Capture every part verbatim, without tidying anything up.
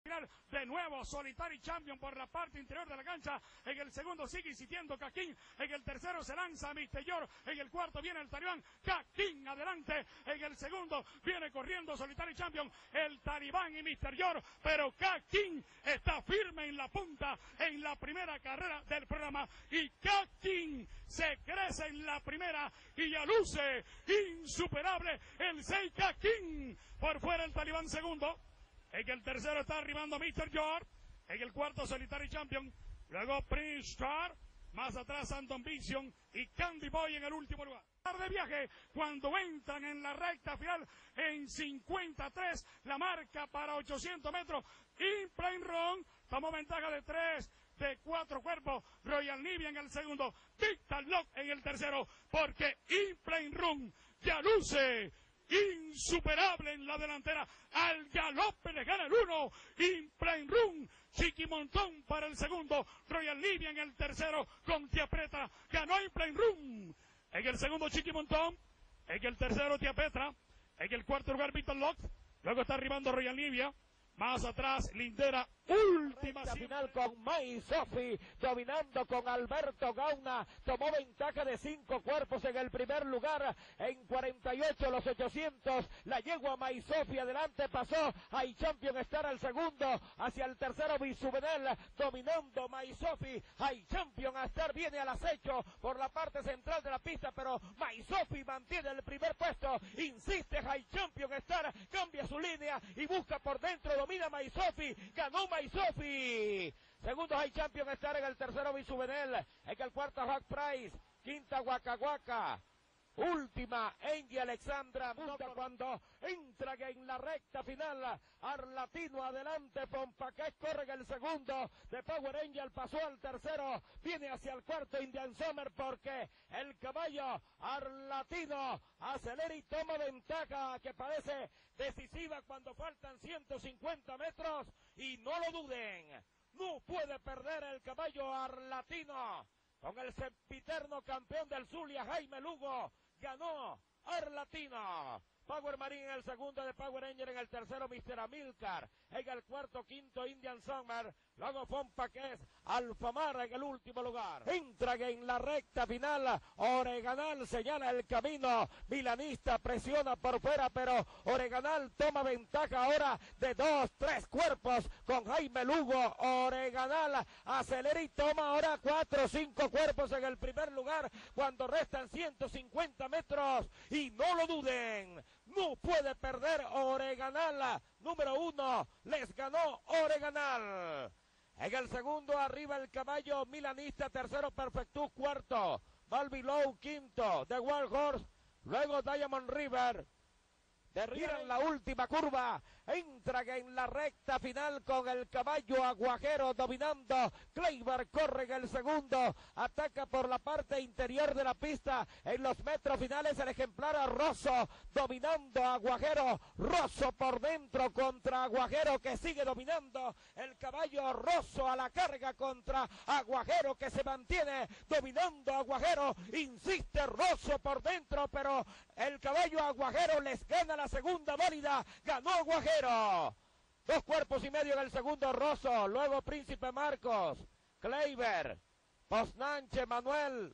De nuevo, Solitary Champion por la parte interior de la cancha. En el segundo sigue insistiendo Kakin. En el tercero se lanza mister York. En el cuarto viene el Talibán. Kakin adelante. En el segundo viene corriendo Solitary Champion. El Talibán y mister York. Pero Kakin está firme en la punta en la primera carrera del programa. Y Kakin se crece en la primera y ya luce insuperable el seis Kakin. Por fuera el Talibán segundo. En el tercero está arribando mister York. En el cuarto Solitary Champion. Luego Prince Star. Más atrás Anton Vision y Candy Boy en el último lugar. De viaje cuando entran en la recta final en cincuenta y tres. La marca para ochocientos metros. In-Plane Run. Tomó ventaja de tres. De cuatro cuerpos. Royal Navy en el segundo. Victor Lock en el tercero. Porque In-Plane Run ya luce insuperable en la delantera. Al galope le gana el uno. In-Plane Run. Chiquimontón para el segundo. Royal Libia en el tercero. Con Tiapetra. Ganó In-Plane Run. En el segundo Chiquimontón. En el tercero Tiapetra. En el cuarto lugar Victor Locke. Luego está arribando Royal Libia. Más atrás Lindera. Última final con May Sophie dominando con Alberto Gauna. Tomó ventaja de cinco cuerpos en el primer lugar. En cuarenta y ocho los ochocientos. La yegua May Sophie adelante pasó. Hay Champion Star al segundo. Hacia el tercero Bisubenel. Dominando May Sophie. Hay Champion Star viene al acecho por la parte central de la pista. Pero May Sophie mantiene el primer puesto. Insiste Hay Champion Star. Cambia su línea y busca por dentro. Domina May Sophie. Ganó May Sophie. Segundo High Champion Star en el tercero Bisubenel. En el cuarto Rock Price. Quinta Waka Waka. Última Angie Alexandra. Busca cuando entra en la recta final. Arlatino adelante. Pompaquet corre en el segundo. De Power Angel pasó al tercero. Viene hacia el cuarto Indian Summer porque el caballo Arlatino acelera y toma ventaja que parece decisiva cuando faltan ciento cincuenta metros. Y no lo duden. No puede perder el caballo Arlatino. Con el sempiterno campeón del Zulia Jaime Lugo. Ganó Arlatino. Power Marine en el segundo, de Power Angel en el tercero, mister Amilcar. En el cuarto, quinto, Indian Summer. Luego Fompaquez, Alfamar en el último lugar. Entra en la recta final. Oreganal señala el camino. Milanista presiona por fuera, pero Oreganal toma ventaja ahora de dos, tres cuerpos con Jaime Lugo. Oreganal acelera y toma ahora cuatro, cinco cuerpos en el primer lugar cuando restan ciento cincuenta metros. Y no lo duden. No puede perder Oreganal. Número uno, les ganó Oreganal. En el segundo, arriba el caballo Milanista. Tercero, Perfectus. Cuarto, Balbilou. Quinto, The Wild Horse. Luego Diamond River. Derriban la última curva. Entra en la recta final con el caballo Aguajero dominando. Kleiber corre en el segundo. Ataca por la parte interior de la pista. En los metros finales el ejemplar Rosso dominando a Aguajero. Rosso por dentro contra Aguajero que sigue dominando. El caballo Rosso a la carga contra Aguajero que se mantiene dominando a Aguajero. Insiste Rosso por dentro, pero el caballo Aguajero les gana la segunda válida. Ganó Aguajero. Dos cuerpos y medio en el segundo Rosso. Luego Príncipe Marcos. Kleiber. Posnanche Manuel.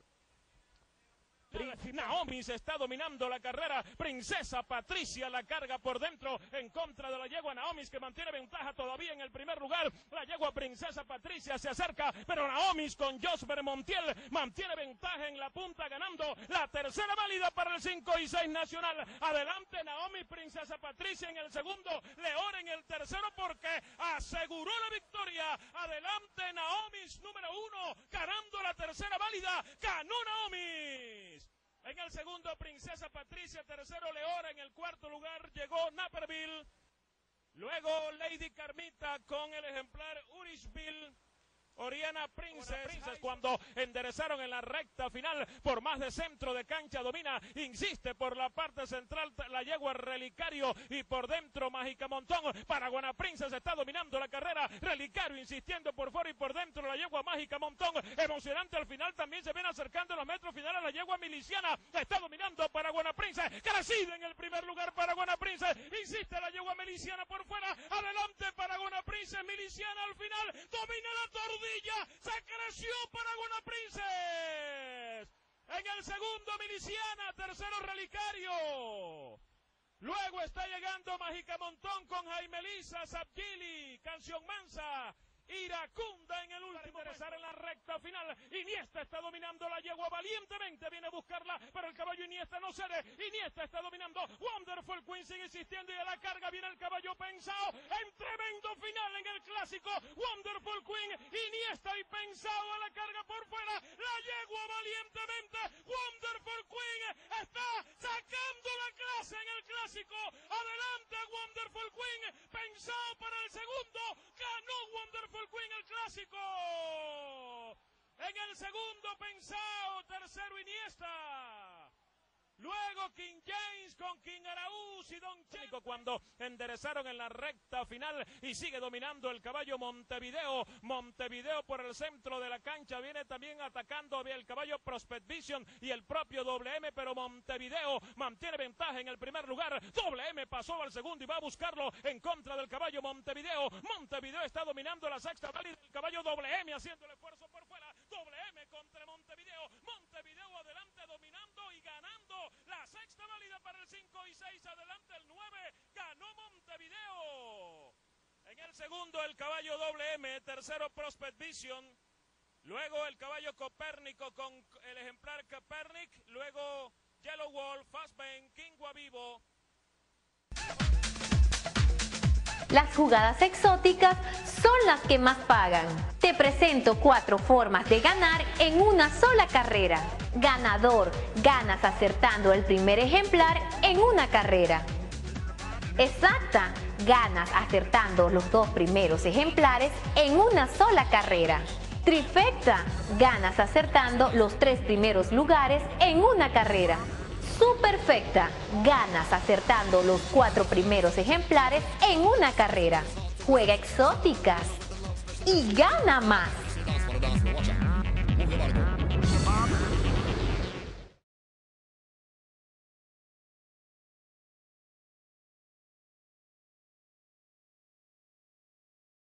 Naomi se está dominando la carrera. Princesa Patricia la carga por dentro en contra de la yegua Naomi que mantiene ventaja todavía en el primer lugar. La yegua Princesa Patricia se acerca, pero Naomi con Josper Montiel mantiene ventaja en la punta ganando la tercera válida para el cinco y seis nacional. Adelante Naomi, Princesa Patricia en el segundo, León en el tercero porque aseguró la victoria. Adelante Naomi número uno, ganando la tercera válida. Ganó Naomi. En el segundo, Princesa Patricia, tercero, Leora, en el cuarto lugar llegó Naperville, luego Lady Carmita con el ejemplar Urishville, Oriana Princess, cuando enderezaron en la recta final por más de centro de cancha, domina, insiste por la parte central la yegua Relicario y por dentro Mágica Montón. Paraguana Princess está dominando la carrera, Relicario insistiendo por fuera y por dentro la yegua Mágica Montón. Emocionante al final, también se ven acercando los metros finales la yegua Miliciana, está dominando Paraguana Princess, crecida en el primer lugar Paraguana Princess, insiste la yegua Miliciana por fuera, adelante Paraguana Princess, Miliciana al final, domina la tordilla. Se creció Paraguana Princess. En el segundo Miliciana, tercero Relicario. Luego está llegando Mágica Montón con Jaime Lisa, Sabgili, Canción Mansa, Iracunda en el último. Interesar en la recta final. Iniesta está dominando la yegua valientemente, viene a buscarla, pero el caballo Iniesta no cede. Iniesta está dominando. Wonderful Queen sigue insistiendo y a la carga viene el caballo Pensado. En tremendo final en el clásico. Wonderful Queen, Iniesta y Pensado a la carga por fuera. La yegua valientemente. Wonderful Queen está sacando la clase en el clásico. Adelante Wonderful Queen. Pensado para el segundo. Ganó Wonderful Queen el clásico. En el segundo Pensado, tercero Iniesta. Luego King James con King Araúz y Don Checo cuando enderezaron en la recta final y sigue dominando el caballo Montevideo. Montevideo por el centro de la cancha viene también atacando el caballo Prospect Vision y el propio doble eme, pero Montevideo mantiene ventaja en el primer lugar. doble eme pasó al segundo y va a buscarlo en contra del caballo Montevideo. Montevideo está dominando la sexta válida del caballo doble eme haciendo el esfuerzo por fuera. doble eme contra Montevideo. Montevideo adelante dominando y ganando la sexta válida para el cinco y seis, adelante el nueve, ganó Montevideo. En el segundo el caballo doble eme, tercero Prospect Vision, luego el caballo Copérnico con el ejemplar Copernic, luego Yellow Wolf, Fastbane, King Guavivo. Las jugadas exóticas son las que más pagan. Te presento cuatro formas de ganar en una sola carrera. Ganador, ganas acertando el primer ejemplar en una carrera. Exacta, ganas acertando los dos primeros ejemplares en una sola carrera. Trifecta, ganas acertando los tres primeros lugares en una carrera. Superfecta, ganas acertando los cuatro primeros ejemplares en una carrera. Juega exóticas y gana más.